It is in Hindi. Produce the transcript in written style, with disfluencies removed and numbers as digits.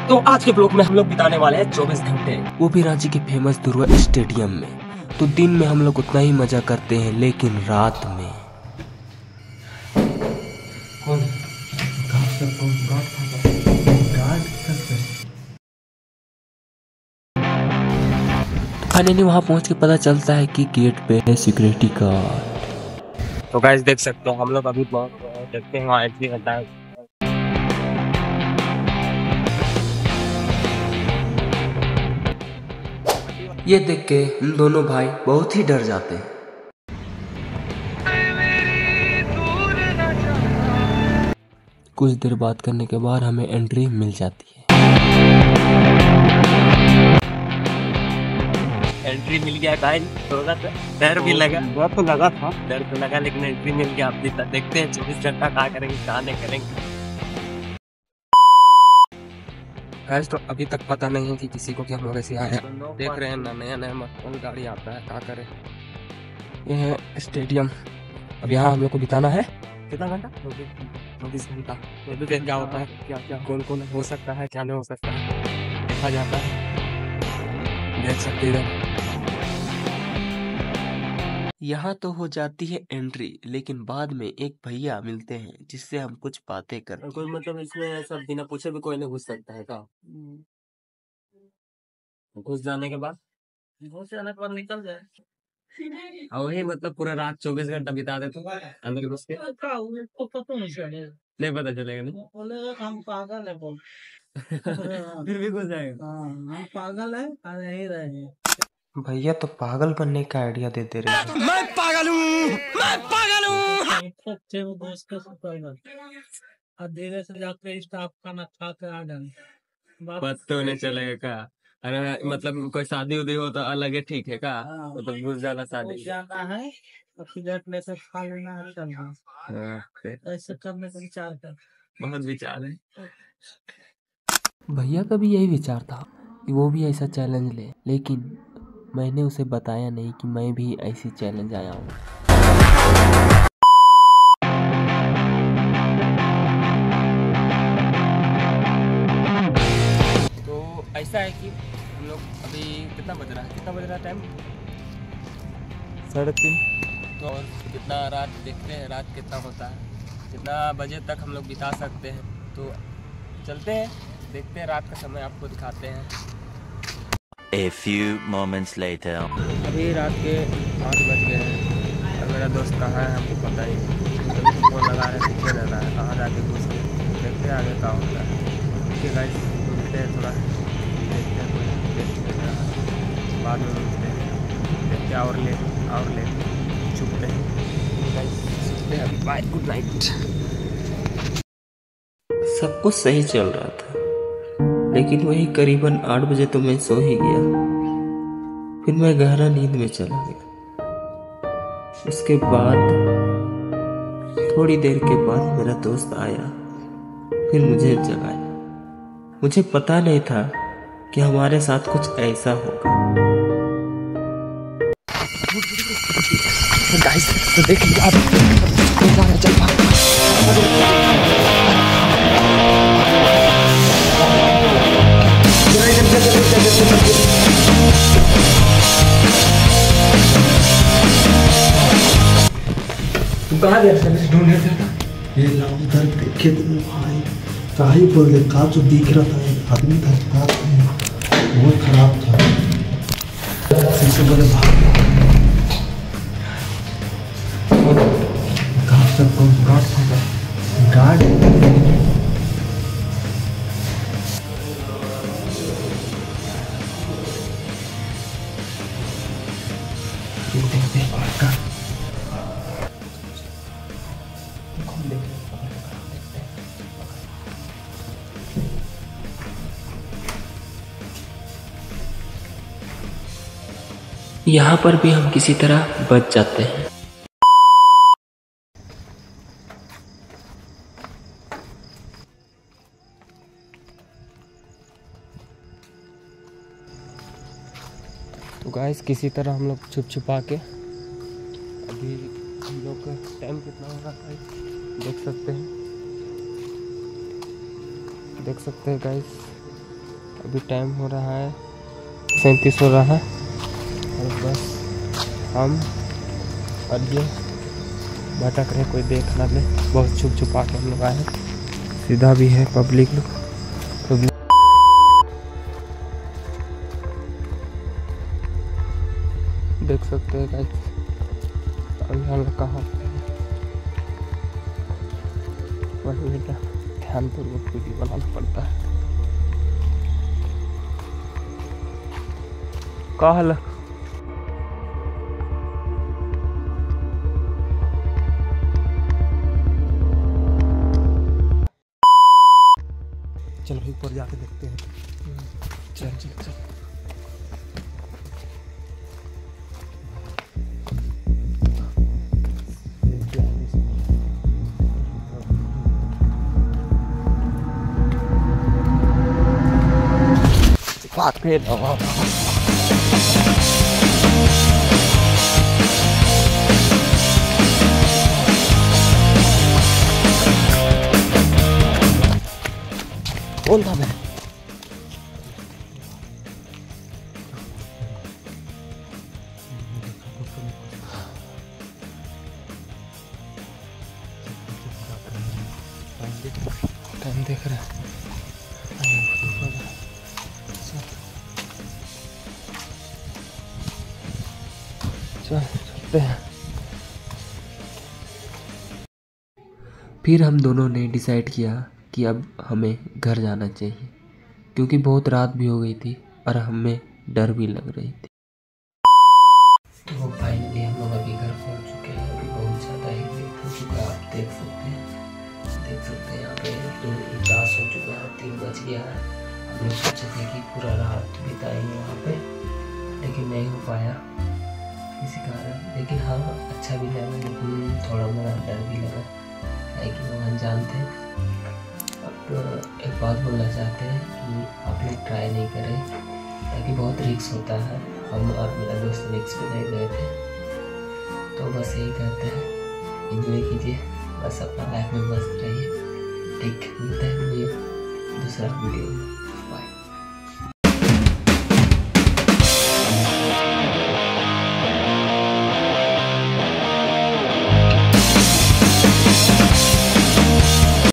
तो आज के ब्लॉग में हम लोग बिताने वाले हैं 24 घंटे, वो भी रांची के फेमस दुर्गा स्टेडियम में। तो दिन में हम लोग उतना ही मजा करते हैं, लेकिन रात में फाइनली वहाँ पहुँच के पता चलता है कि गेट पे है सिक्योरिटी गार्ड। तो गाइस देख सकते हो हम लोग अभी पहुँच गए हैं, देखते हैं वहाँ एंट्री करता है। ये देख के हम दोनों भाई बहुत ही डर जाते हैं। कुछ देर बात करने के बाद हमें एंट्री मिल जाती है। एंट्री मिल गया गाइस, थोड़ा सा डर भी लगा, डर तो लगा लेकिन एंट्री मिल गया। अभी तक देखते हैं 24 घंटा क्या करेंगे क्या नहीं करेंगे। गाइस तो अभी तक पता नहीं है कि किसी को क्या हम लोग ऐसे आए देख रहे हैं ना, नया नया मतलब गाड़ी आता है, क्या करें। ये है स्टेडियम, अब यहाँ हम लोग को बिताना है कितना घंटा, 24 घंटा। क्या होता है, क्या क्या कौन कौन हो सकता है क्या नहीं हो सकता है देखा जाता है। देख सकते इधर यहाँ तो हो जाती है एंट्री, लेकिन बाद में एक भैया मिलते हैं जिससे हम कुछ बातें कर। कोई मतलब इसमें सब बिना पूछे भी कोई नहीं घुस सकता है क्या? घुस जाने के बाद निकल जाए, और वही मतलब पूरा रात 24 घंटा बिता दे तो अंदर घुस के नहीं पता चलेगा। नहीं बोले हम पागल है बोल फिर भी घुस जाएगा। हम पागल है और यही रहेंगे। भैया तो पागल बनने का आइडिया देते रहे। मैं पागल हूँ, मैं पागल हूँ। धीरे से जाके स्टाफ खाना खा कर आ जाए, बात तो नहीं चलेगा का। अरे मतलब कोई शादी उदी हो तो अलग है, ठीक है का, मतलब घुस जाना शादी जाना है में से खा लेना है, चलना ऐसे करने का विचार कर, बहुत विचार है। भैया का भी यही विचार था कि वो भी ऐसा चैलेंज ले, लेकिन मैंने उसे बताया नहीं कि मैं भी ऐसी चैलेंज आया हूँ। तो ऐसा है कि हम लोग अभी कितना बज रहा है टाइम 3:30। तो और कितना रात देखते हैं, रात कितना होता है, कितना बजे तक हम लोग बिता सकते हैं। तो चलते हैं, देखते हैं रात का समय, आपको दिखाते हैं। A few moments later. अभी रात के 8 बज गए हैं और मेरा दोस्त कहाँ है हमको पता ही नहीं। तो फोन लगा रहे हैं, पूछे रहता है कहाँ जाके घुस के, देखते हैं आगे क्या होता है। ठीक है गाइस, मिलते हैं थोड़ा, देखते हैं कोई बाद में मिलते हैं, देखते हैं और ले छुपते हैं गाइस, छुपते हैं अभी। Bye, good night. सब कुछ सही चल रहा था, लेकिन वही करीबन 8 बजे तो मैं सो ही गया। फिर मैं गहरा नींद में चला गया। उसके बाद थोड़ी देर के बाद मेरा दोस्त आया, फिर मुझे जगाया। मुझे पता नहीं था कि हमारे साथ कुछ ऐसा होगा। गाइस तो देख लिया आप, चल कहाँ गया सर्विस ढूंढने था। ये उधर देखे तो भाई क्या ही बोले, का जो दिख रहा था एक आदमी था, बहुत खराब था। सबसे बोले भाग गार्ड यहाँ पर भी हम किसी तरह बच जाते हैं। तो गाइस किसी तरह हम लोग छुपा के, अभी हम लोग का टाइम कितना हो रहा है देख सकते हैं गाइस, अभी टाइम हो रहा है 37 हो रहा है और बस हम और ये भटक रहे, कोई देख ना ले, बहुत छुप छुपा के हम लोग आए। सीधा भी है पब्लिक लोग, तो देख सकते हैं गाइस अभी हम लोग कहाँ पे हैं। बट बेटा ध्यानपूर्वक वीडियो बनाना पड़ता है। कहल चलो ऊपर जाके देखते हैं। चल चल चल। बात फिर कौन था मैं? टाइम देख रहा है। चलते हैं। फिर हम दोनों ने डिसाइड किया कि अब हमें घर जाना चाहिए, क्योंकि बहुत रात भी हो गई थी और हमें डर भी लग रही थी। तो फाइनली हम लोग अभी घर पहुंच चुके हैं। अभी बहुत ज़्यादा ही लेट हो चुका है, आप देख सकते हैं यहाँ पे रात हो चुका है, 3 बज गया है। हम लोग सोचे थे कि पूरा रात बिताएंगे वहाँ पे, लेकिन नहीं हो पाया किसी कारण। लेकिन हाँ अच्छा भी लगा, लेकिन थोड़ा मेरा डर भी लगा, कि वो अनजान थे। अब एक बात बोलना चाहते हैं कि आप लोग ट्राई नहीं करें, ताकि बहुत रिस्क होता है। हम और मेरा दोस्त रिस्क पे नहीं गए थे, तो बस यही कहते हैं, एंजॉय कीजिए, बस अपना लाइफ में मस्त रहिए। ठीक, मिलते हैं दूसरा वीडियो में।